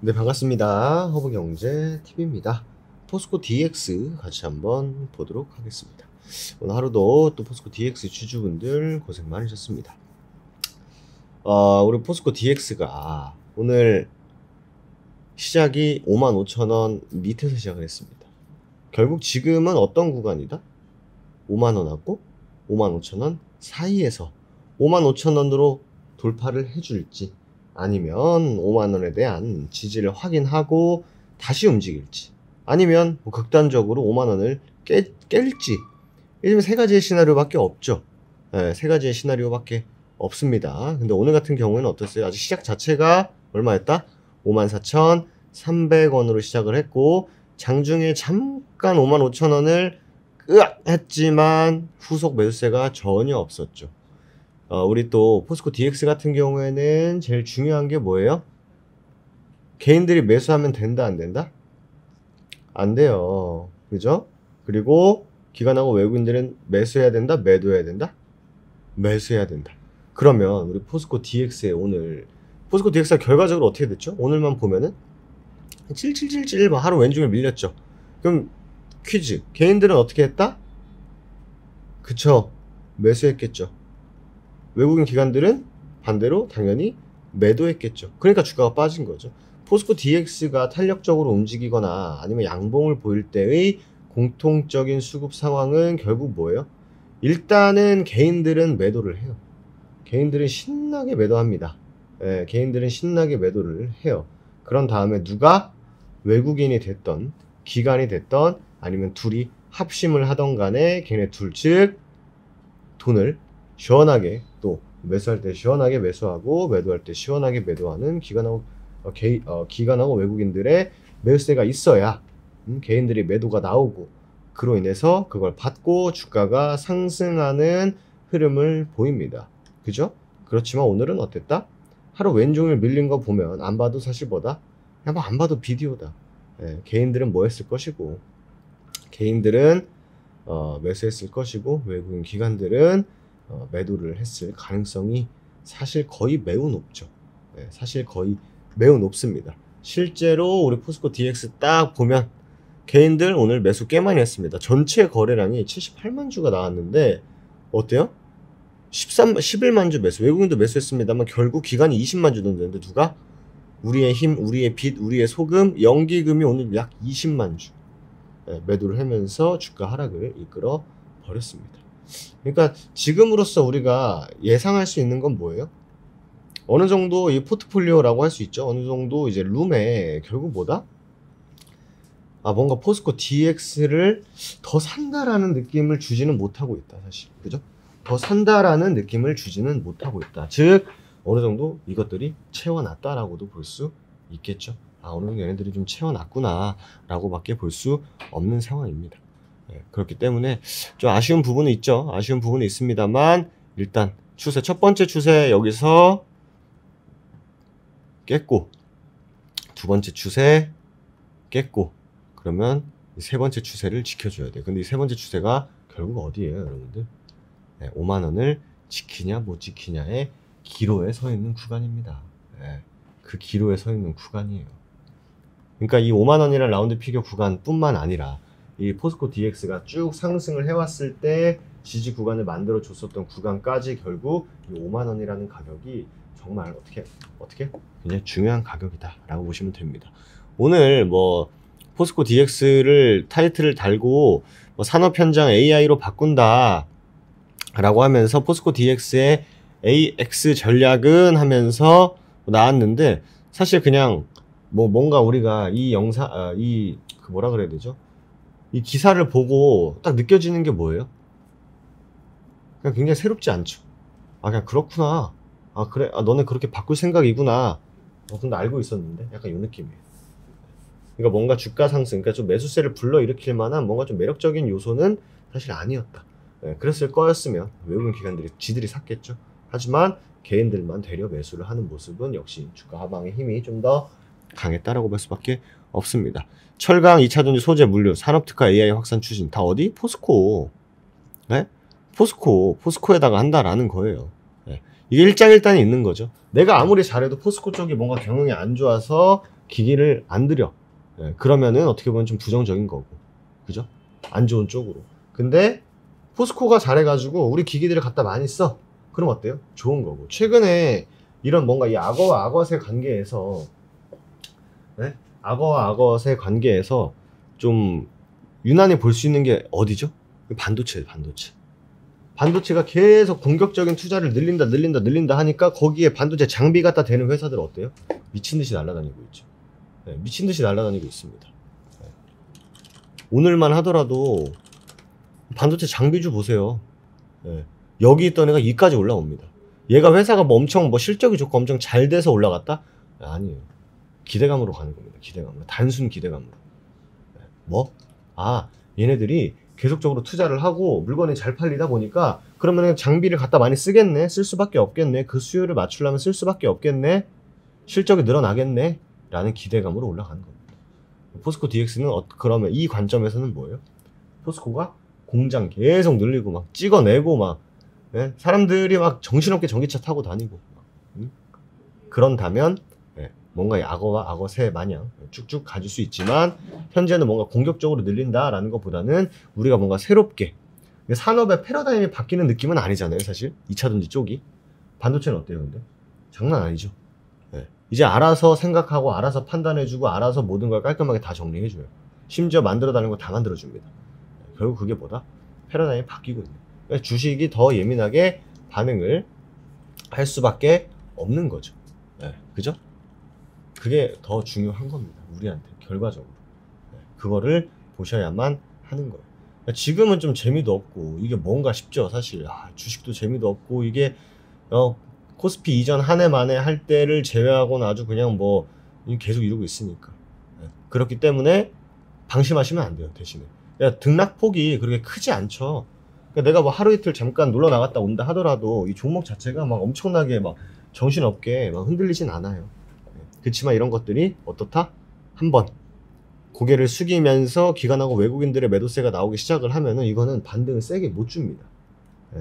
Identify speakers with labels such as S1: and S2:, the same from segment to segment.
S1: 네, 반갑습니다. 허브경제TV입니다. 포스코 DX 같이 한번 보도록 하겠습니다. 오늘 하루도 또 포스코 DX 주주분들 고생 많으셨습니다. 우리 포스코 DX가 오늘 시작이 55,000원 밑에서 시작을 했습니다. 결국 지금은 어떤 구간이다? 5만원하고 55,000원 사이에서 55,000원으로 돌파를 해줄지, 아니면 5만원에 대한 지지를 확인하고 다시 움직일지, 아니면 뭐 극단적으로 5만원을 깰지. 요즘 세 가지의 시나리오밖에 없죠. 네, 세 가지의 시나리오밖에 없습니다. 근데 오늘 같은 경우에는 어땠어요? 아직 시작 자체가 얼마였다? 54,300원으로 시작을 했고, 장중에 잠깐 55,000원을 했지만 후속 매수세가 전혀 없었죠. 우리 또 포스코 DX 같은 경우에는 제일 중요한 게 뭐예요? 개인들이 매수하면 된다, 안 된다? 안 돼요. 그죠? 그리고 기관하고 외국인들은 매수해야 된다, 매도해야 된다? 매수해야 된다. 그러면 우리 포스코 DX의 오늘, 포스코 DX가 결과적으로 어떻게 됐죠? 오늘만 보면은 7777 하루 왼쪽에 밀렸죠. 그럼 퀴즈, 개인들은 어떻게 했다? 그쵸, 매수했겠죠. 외국인 기관들은 반대로 당연히 매도했겠죠. 그러니까 주가가 빠진 거죠. 포스코 DX가 탄력적으로 움직이거나 아니면 양봉을 보일 때의 공통적인 수급 상황은 결국 뭐예요? 일단은 개인들은 매도를 해요. 개인들은 신나게 매도합니다. 예, 개인들은 신나게 매도를 해요. 그런 다음에 누가 외국인이 됐던 기관이 됐던 아니면 둘이 합심을 하던 간에 걔네 둘, 즉 돈을 시원하게 또 매수할 때 시원하게 매수하고 매도할 때 시원하게 매도하는 기관하고 외국인들의 매수세가 있어야 개인들이 매도가 나오고, 그로 인해서 그걸 받고 주가가 상승하는 흐름을 보입니다. 그죠? 그렇지만 오늘은 어땠다? 하루 왼종일 밀린 거 보면 안 봐도 사실 뭐다? 그냥 뭐 안 봐도 비디오다. 예, 개인들은 뭐 했을 것이고, 개인들은 매수했을 것이고, 외국인 기관들은 매도를 했을 가능성이 사실 거의 매우 높죠. 네, 사실 거의 매우 높습니다. 실제로 우리 포스코 DX 딱 보면 개인들 오늘 매수 꽤 많이 했습니다. 전체 거래량이 78만 주가 나왔는데 어때요? 11만 주 매수, 외국인도 매수했습니다만 결국 기관이 20만 주 던졌는데 누가? 우리의 힘, 우리의 빚, 우리의 소금, 연기금이 오늘 약 20만 주 매도를 하면서 주가 하락을 이끌어 버렸습니다. 그러니까 지금으로서 우리가 예상할 수 있는 건 뭐예요? 어느 정도 이 포트폴리오라고 할 수 있죠. 어느 정도 이제 룸에 결국 뭐다? 뭔가 포스코 DX를 더 산다라는 느낌을 주지는 못하고 있다, 사실. 그죠? 더 산다라는 느낌을 주지는 못하고 있다. 즉, 어느 정도 이것들이 채워놨다라고도 볼 수 있겠죠. 어느 정도 얘네들이 좀 채워놨구나 라고 밖에 볼 수 없는 상황입니다. 그렇기 때문에 좀 아쉬운 부분은 있죠. 아쉬운 부분은 있습니다만 일단 추세, 첫 번째 추세 여기서 깼고, 두 번째 추세 깼고, 그러면 세 번째 추세를 지켜줘야 돼요. 근데 이 세 번째 추세가 결국 어디예요, 여러분들? 5만원을 지키냐 못 지키냐의 기로에 서 있는 구간입니다. 그 기로에 서 있는 구간이에요. 그러니까 이 5만원이라는 라운드 피겨 구간뿐만 아니라 이 포스코 DX가 쭉 상승을 해왔을 때 지지 구간을 만들어 줬었던 구간까지 결국 이 5만원이라는 가격이 정말 어떻게 굉장히 중요한 가격이다 라고 보시면 됩니다. 오늘 뭐 포스코 DX를 타이틀을 달고 뭐 산업 현장 AI로 바꾼다 라고 하면서 포스코 DX의 AX 전략은 하면서 나왔는데, 사실 그냥 뭐 뭔가 우리가 이 영상, 뭐라 그래야 되죠? 이 기사를 보고 딱 느껴지는 게 뭐예요? 그냥 굉장히 새롭지 않죠. 그냥 그렇구나. 그래. 너네 그렇게 바꿀 생각이구나. 근데 알고 있었는데? 약간 이 느낌이에요. 그러니까 뭔가 주가 상승, 그러니까 좀 매수세를 불러일으킬 만한 뭔가 좀 매력적인 요소는 사실 아니었다. 그랬을 거였으면 외국인 기관들이 지들이 샀겠죠. 하지만 개인들만 되려 매수를 하는 모습은 역시 주가 하방의 힘이 좀 더 강했다라고 볼 수밖에 없습니다. 철강, 2차전지, 소재, 물류, 산업특화 AI 확산 추진 다 어디? 포스코. 네? 포스코에다가 한다라는 거예요. 이게 일장일단이 있는 거죠. 내가 아무리 잘해도 포스코 쪽이 뭔가 경영이 안 좋아서 기기를 안 들여. 예, 그러면은 어떻게 보면 좀 부정적인 거고, 그죠? 안 좋은 쪽으로. 근데 포스코가 잘해가지고 우리 기기들을 갖다 많이 써. 그럼 어때요? 좋은 거고. 최근에 이런 뭔가 이 악어와 악어새 관계에서, 네? 악어와 악어새 관계에서 좀 유난히 볼 수 있는 게 어디죠? 반도체예요, 반도체. 반도체가 계속 공격적인 투자를 늘린다 하니까 거기에 반도체 장비 갖다 대는 회사들 어때요? 미친 듯이 날아다니고 있죠. 네, 미친 듯이 날아다니고 있습니다. 네. 오늘만 하더라도 반도체 장비주 보세요. 네. 여기 있던 애가 이까지 올라옵니다. 얘가 회사가 뭐 엄청 뭐 실적이 좋고 엄청 잘 돼서 올라갔다? 아니에요. 기대감으로 가는 겁니다. 기대감으로. 단순 기대감으로. 네. 뭐? 아, 얘네들이 계속적으로 투자를 하고 물건이 잘 팔리다 보니까 그러면 장비를 갖다 많이 쓰겠네. 쓸 수밖에 없겠네. 그 수요를 맞추려면 쓸 수밖에 없겠네. 실적이 늘어나겠네. 라는 기대감으로 올라가는 겁니다. 포스코 DX는 그러면 이 관점에서는 뭐예요? 포스코가 공장 계속 늘리고 막 찍어내고 막, 예? 사람들이 막 정신없게 전기차 타고 다니고, 그런다면 예, 뭔가 악어와 악어새 마냥 쭉쭉 가질 수 있지만 현재는 뭔가 공격적으로 늘린다라는 것보다는 우리가 뭔가 새롭게 산업의 패러다임이 바뀌는 느낌은 아니잖아요. 사실 2차전지 쪽이. 반도체는 어때요? 근데 장난 아니죠. 예. 이제 알아서 생각하고 알아서 판단해주고 알아서 모든 걸 깔끔하게 다 정리해줘요. 심지어 만들어달라는 거 다 만들어줍니다. 결국 그게 뭐다? 패러다임이 바뀌고 있는. 그러니까 주식이 더 예민하게 반응을 할 수밖에 없는 거죠. 네, 그죠? 그게 더 중요한 겁니다. 우리한테 결과적으로. 네, 그거를 보셔야만 하는 거예요. 그러니까 지금은 좀 재미도 없고 이게 뭔가 싶죠. 사실 주식도 재미도 없고 이게 코스피 이전 한 해 만에 할 때를 제외하고는 아주 그냥 뭐 계속 이러고 있으니까. 네, 그렇기 때문에 방심하시면 안 돼요. 대신에 등락폭이 그렇게 크지 않죠. 그러니까 내가 뭐 하루 이틀 잠깐 놀러 나갔다 온다 하더라도 이 종목 자체가 막 엄청나게 막 정신없게 막 흔들리진 않아요. 그렇지만 이런 것들이 어떻다? 한번 고개를 숙이면서 기관하고 외국인들의 매도세가 나오기 시작을 하면은 이거는 반등을 세게 못 줍니다. 네.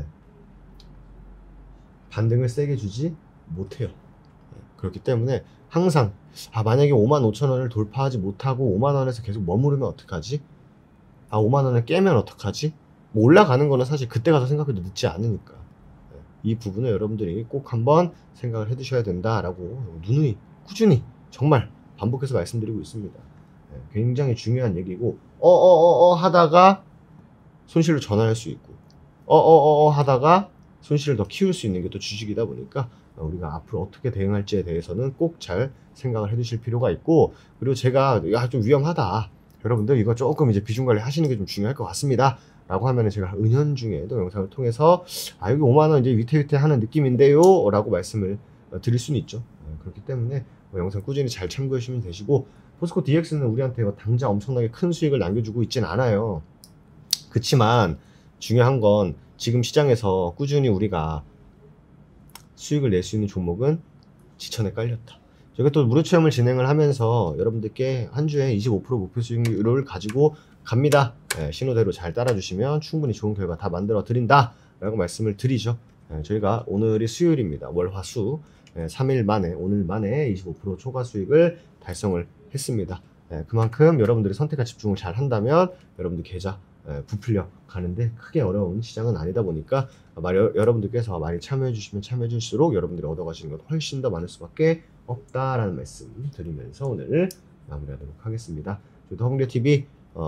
S1: 반등을 세게 주지 못해요. 네. 그렇기 때문에 항상 만약에 55,000원을 돌파하지 못하고 5만원에서 계속 머무르면 어떡하지? 5만원을 깨면 어떡하지? 뭐 올라가는 거는 사실 그때 가서 생각해도 늦지 않으니까. 네. 이 부분을 여러분들이 꼭 한번 생각을 해 두셔야 된다라고 누누이 꾸준히 정말 반복해서 말씀드리고 있습니다. 네. 굉장히 중요한 얘기고 하다가 손실을 전환할 수 있고 하다가 손실을 더 키울 수 있는 게 또 주식이다 보니까 우리가 앞으로 어떻게 대응할지에 대해서는 꼭 잘 생각을 해 두실 필요가 있고, 그리고 제가 좀 위험하다, 여러분들 이거 조금 이제 비중 관리 하시는 게 좀 중요할 것 같습니다 라고 하면은 제가 은연중에도 영상을 통해서 여기 5만원 이제 위태위태 하는 느낌인데요 라고 말씀을 드릴 수는 있죠. 그렇기 때문에 영상 꾸준히 잘 참고해 주시면 되시고, 포스코 DX는 우리한테 당장 엄청나게 큰 수익을 남겨주고 있진 않아요. 그치만 중요한 건 지금 시장에서 꾸준히 우리가 수익을 낼 수 있는 종목은 지천에 깔렸다. 저희가 또 무료 체험을 진행을 하면서 여러분들께 한 주에 25% 목표 수익률을 가지고 갑니다. 신호대로 잘 따라주시면 충분히 좋은 결과 다 만들어 드린다 라고 말씀을 드리죠. 저희가 오늘이 수요일입니다. 월화수 3일 만에, 오늘 만에 25% 초과 수익을 달성을 했습니다. 그만큼 여러분들이 선택과 집중을 잘 한다면 여러분들 계좌 부풀려 가는데 크게 어려운 시장은 아니다 보니까 여러분들께서 많이 참여해 주시면 참여해 줄수록 여러분들이 얻어가시는 것 훨씬 더 많을 수밖에 없다라는 말씀 드리면서 오늘 마무리하도록 하겠습니다. 더홍대TV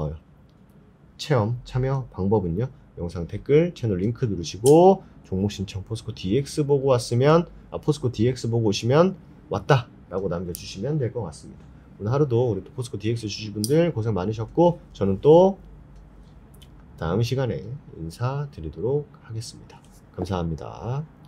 S1: 체험 참여 방법은요, 영상 댓글 채널 링크 누르시고 종목 신청 포스코 DX 보고 왔으면 포스코 DX 보고 오시면 왔다 라고 남겨주시면 될 것 같습니다. 오늘 하루도 우리 포스코 DX 주주분들 고생 많으셨고, 저는 또 다음 시간에 인사드리도록 하겠습니다. 감사합니다.